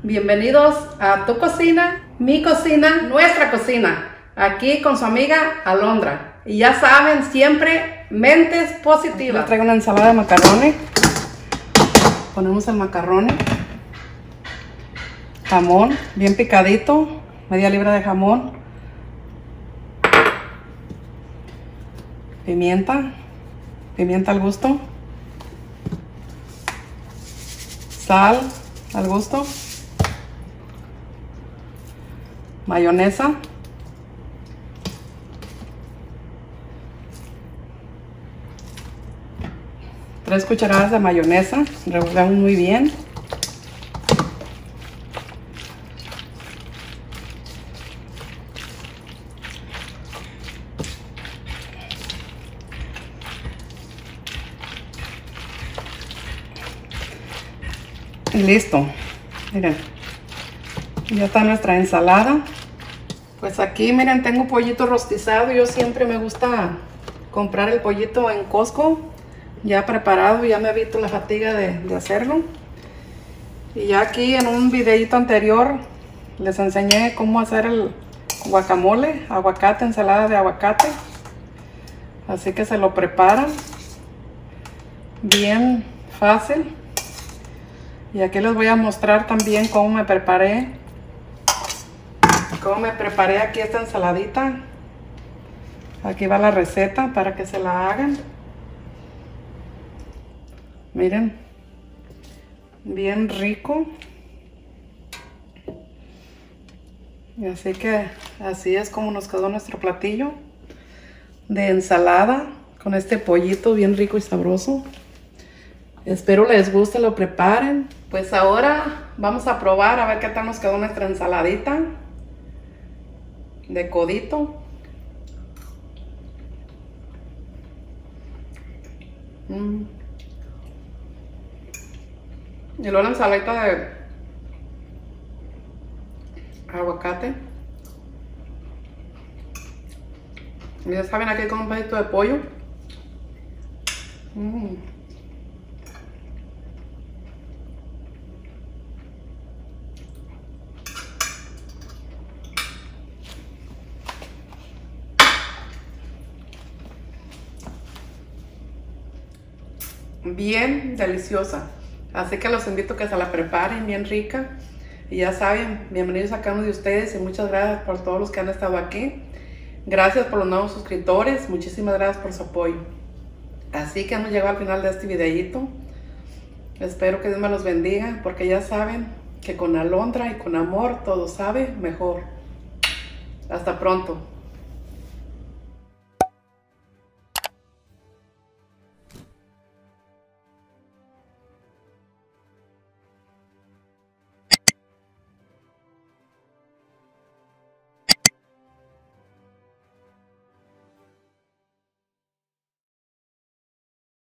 Bienvenidos a tu cocina, mi cocina, nuestra cocina. Aquí con su amiga Alondra. Y ya saben, siempre mentes positivas. Les traigo una ensalada de macarrones. Ponemos el macarrón. Jamón, bien picadito. Media libra de jamón. Pimienta. Pimienta al gusto. Sal al gusto. Mayonesa. Tres cucharadas de mayonesa. Revolvemos muy bien. Y listo. Miren. Ya está nuestra ensalada. Pues aquí, miren, tengo pollito rostizado. Yo siempre me gusta comprar el pollito en Costco, ya preparado. Ya me evito la fatiga de hacerlo. Y ya aquí en un videito anterior les enseñé cómo hacer el guacamole, aguacate, ensalada de aguacate. Así que se lo preparan bien fácil. Y aquí les voy a mostrar también cómo me preparé aquí esta ensaladita. Aquí va la receta para que se la hagan. Miren, bien rico. Y así que así es como nos quedó nuestro platillo de ensalada con este pollito bien rico y sabroso. Espero les guste, lo preparen. Pues ahora vamos a probar a ver qué tal nos quedó nuestra ensaladita de codito. Y luego la ensaladita de aguacate. Y ya saben, aquí con un pedacito de pollo. Bien deliciosa, así que los invito a que se la preparen, bien rica. Y ya saben, bienvenidos a cada uno de ustedes y muchas gracias por todos los que han estado aquí. Gracias por los nuevos suscriptores, muchísimas gracias por su apoyo. Así que hemos llegado al final de este videíto. Espero que Dios me los bendiga, porque ya saben que con Alondra y con amor todo sabe mejor. Hasta pronto.